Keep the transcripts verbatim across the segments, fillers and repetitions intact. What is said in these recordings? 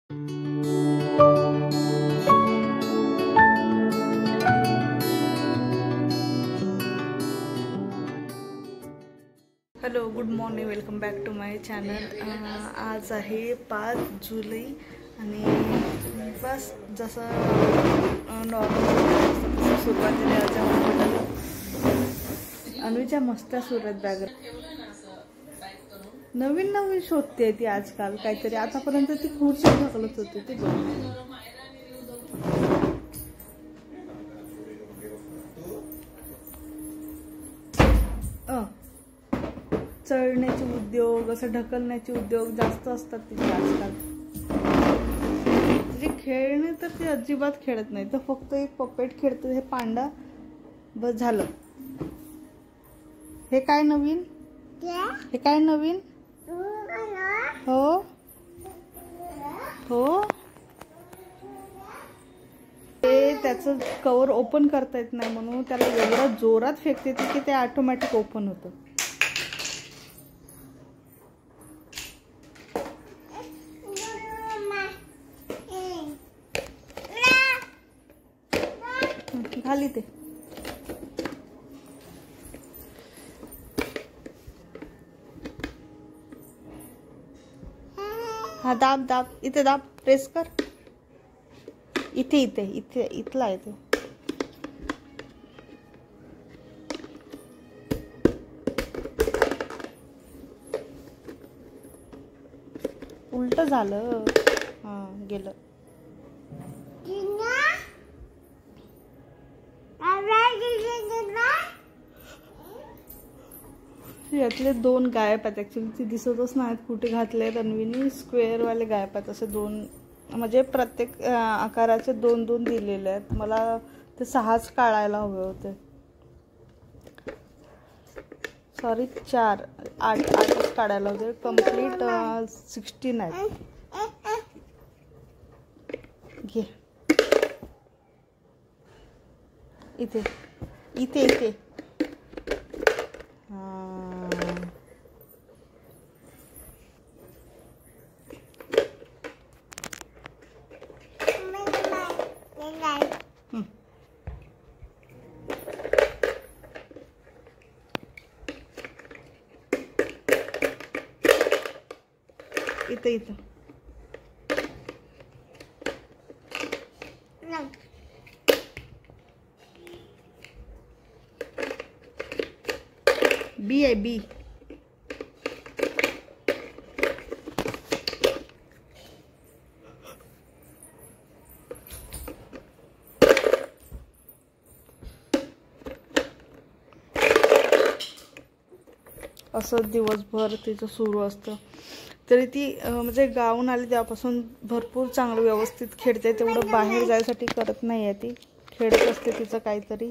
Hello, good morning, welcome back to my channel. आज आहे पाच जुलै आणि बस जसं नॉर्मल सुरुवातीला अनुच्या मस्त सुरत बॅग नवीन नवीन शोधते ती आजकाल काहीतरी. आतापर्यंत ती खुर्ची ढकलत होती ती बघ. चढण्याचे उद्योग, असं ढकलण्याचे उद्योग जास्त असतात तिथे आजकाल. तिचे खेळणे तर ती अजिबात खेळत नाही, तर फक्त एक पपेट खेळते हे पांडा, बस झालं. हे काय नवीन, हे काय नवीन? हो हो, ते त्याचं कवर ओपन करता येत नाही म्हणून त्याला एवढा जोरात फेकते ती की ते ऑटोमॅटिक ओपन होतं. खाली ते हा दाब दाब, इथे दाब, प्रेस कर. इथे इथे इथे इथला आहे ते. उलट झालं, हा गेलं. यातले दोन गायब आहेत. ॲक्च्युली ती दिसतच नाहीत कुठे घातले. तन्वीनी स्क्वेअरवाले गायब आहेत, असे दोन, म्हणजे प्रत्येक आकाराचे दोन दोन दिलेले आहेत. मला ते सहाच काढायला हवे होते. सॉरी, चार आठ आठच काढायला होते. कम्प्लीट सिक्स्टीन आहेत. घे इथे इथे इथे इथे इथे बी आहे बी. असं दिवसभर तिचं सुरू असतं. तरी ती म्हणजे गावून आली तेव्हापासून भरपूर चांगलं व्यवस्थित खेळते. तेवढं बाहेर जायसाठी करत नाही आहे ती, खेळत असते तिचं काहीतरी.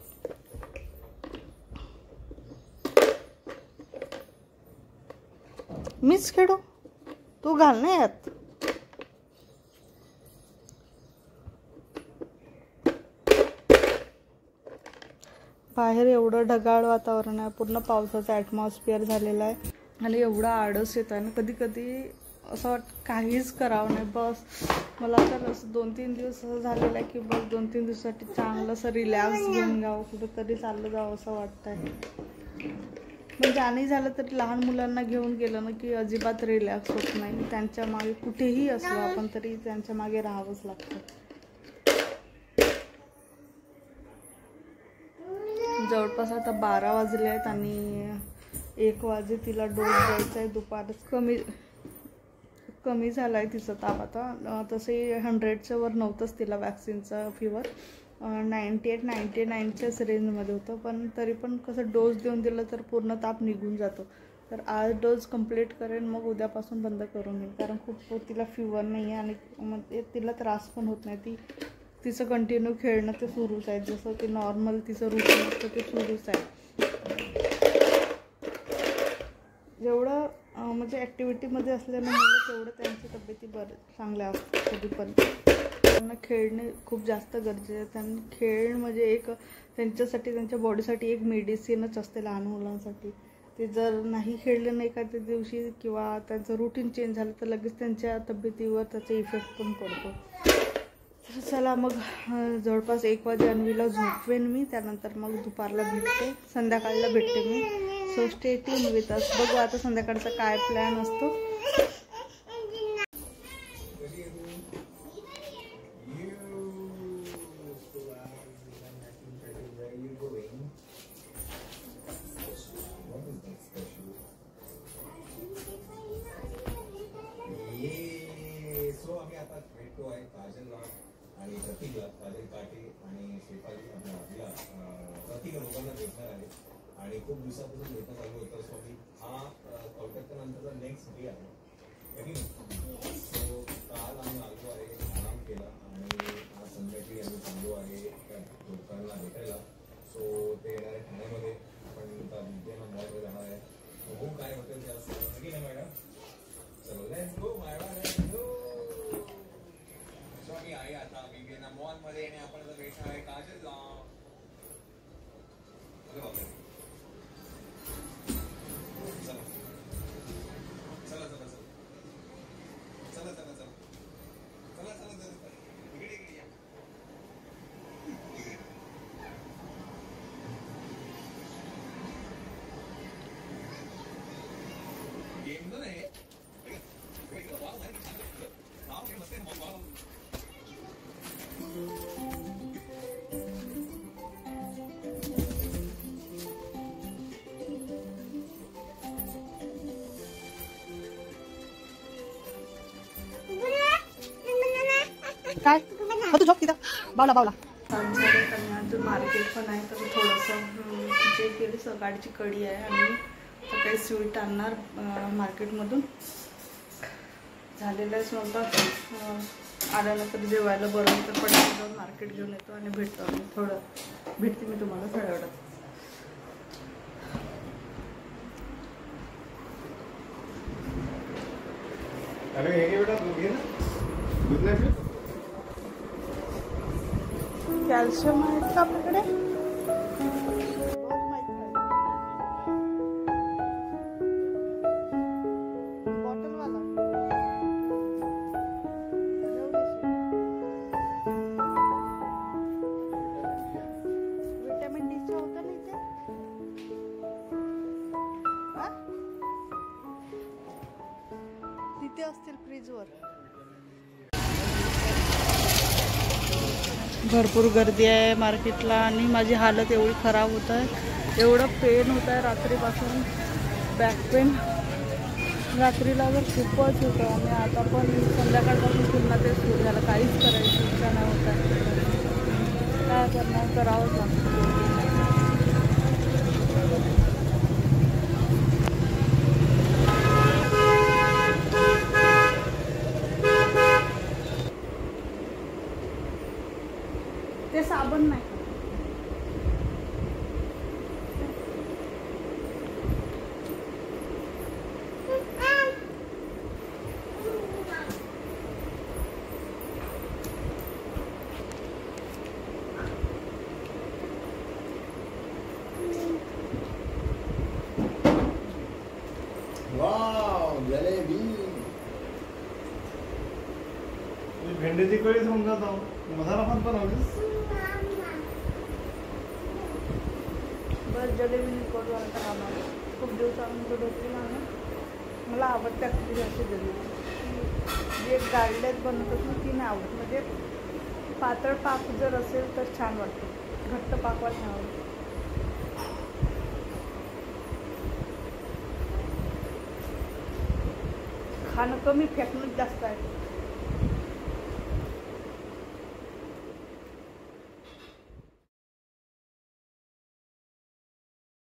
मीच खेळू, तू घाल ना यात. बाहेर एवढं ढगाळ वातावरण आहे, पूर्ण पावसाचं ॲटमॉस्फिअर झालेलं आहे आणि एवढा आळस येत आहे ना कधी कधी असं वाटतं काहीच करावं नाही. बस मला तर असं दोन तीन दिवस असं झालेलं आहे की बस दोन तीन दिवसासाठी चांगलं असं रिलॅक्स घेऊन जावं, कुठेतरी चाललं जावं असं वाटतं आहे. म्हणजे आणि झालं तरी लहान मुलांना घेऊन गेलं ना की अजिबात रिलॅक्स होत नाही. त्यांच्या मागे कुठेही असलो आपण तरी त्यांच्या मागे राहावंच लागतं. जवळपास आता बारा वाजले आहेत आणि एक वाजे तिला डोस द्यायचा आहे. दुपारच कमी कमी झाला आहे तिचा ताप आता. तसे हंड्रेडच्या वर नव्हतंच तिला वॅक्सिनचा फिवर, नाईंटी एट नाईंटी नाईनच्याच रेंजमध्ये होतं. पण तरी पण कसं डोस देऊन दिलं तर पूर्ण ताप निघून जातो. तर आज डोस कंप्लीट करेन, मग उद्यापासून बंद करून येईल. कारण खूप तिला फिवर नाही आहे आणि मग तिला त्रास पण होत नाही. ती तिचं कंटिन्यू खेळणं ते सुरूच आहे. जसं ते नॉर्मल तिचं रुटीन असतं ते सुरूच आहे. जेवढं म्हणजे ॲक्टिव्हिटीमध्ये असल्यानं मुलं तेवढं त्यांची तब्येती बरं चांगल्या असतात. कधी पण त्यांना खेळणे खूप जास्त गरजेचं आहे. त्यांना खेळ म्हणजे एक त्यांच्यासाठी, त्यांच्या बॉडीसाठी एक मेडिसिनच असते लहान मुलांसाठी. ते जर नाही खेळले नाही का त्या दिवशी किंवा त्यांचं रुटीन चेंज झालं तर लगेच त्यांच्या तब्येतीवर त्याचा इफेक्ट पण पडतो. तर चला मग जवळपास एक वाजे अन्वीला झोपवेन मी, त्यानंतर मग दुपारला भेटते, संध्याकाळला भेटते मी. So stay tune with us. बघू आता संध्याकाळचा काय प्लॅन असतो. आणि प्रतीकला काजल काटे आणि शेफाली आपल्या प्रतीक लोकांना भेटणार आहे आणि खूप दिवसापासून भेटणं चालू होतं. सो मी हा कोलकाता नंतरचा नेक्स्ट डे आहे. सो काल आम्ही आलो आहे, आराम केला आणि आज संध्याकाळी आम्ही चाललो आहे त्या लोकांना भेटायला. सो ते येणार आहे ठाण्यामध्ये. आपण विद्याना मॉलमध्ये जाणार आहे. बघू काय होतं ते असं की नाही मॅडम. चलो let's go madam, let's go. स्वामी आहे आता विवेना मॉल मध्ये आणि आपण आता भेटणार आहे काजलला. चला चला चला चला चला चला चला चला चला चला चला इकडे इकडे या. गेम तर नाही काय तू झोप तिथं बावला बावला. अजून मार्केट पण आहे तर थोडंसं जे केली सकाळची कढी आहे आणि सकाळी स्वीट आणणार मार्केटमधून. झालेलं आहे स्वयंपाक. आल्यानंतर जेवायला बरं तर पटकन जाऊन मार्केट घेऊन येतो आणि भेटतो आम्ही. थोडं भेटते मी तुम्हाला थोड्या वेळात. कॅल्शियम आहे का आपल्याकडे. विटॅमिन डी चं होतं नाही ते. तिथे असतील फ्रीजवर. भरपूर गर्दी आहे मार्केटला आणि माझी हालत एवढी खराब होत आहे. एवढं पेन होत आहे रात्रीपासून, बॅक पेन रात्रीला जर खूपच होतं आणि आता पण संध्याकाळपासून पुन्हा ते सुरू झालं. काहीच करायची इच्छा नाही होत आहे. काय करणार, करावंच लागतं. ते साबण नाही. वाव जलेबी. भेंडीची कढी समजत मसाला पण बनवलीस. बस जलेबी निकोट वाटतं आम्हाला. खूप दिवसानंतर भेटली ना. मला आवडते ॲक्च्युली अशी जलेबी. जे गाडल्यात बनवतात ना ती नाही आवडत. म्हणजे पातळ पाक जर असेल तर छान वाटतं, घट्ट पाकवा छान आवडतं. खाणं कमी, फेकणं जास्त आहे.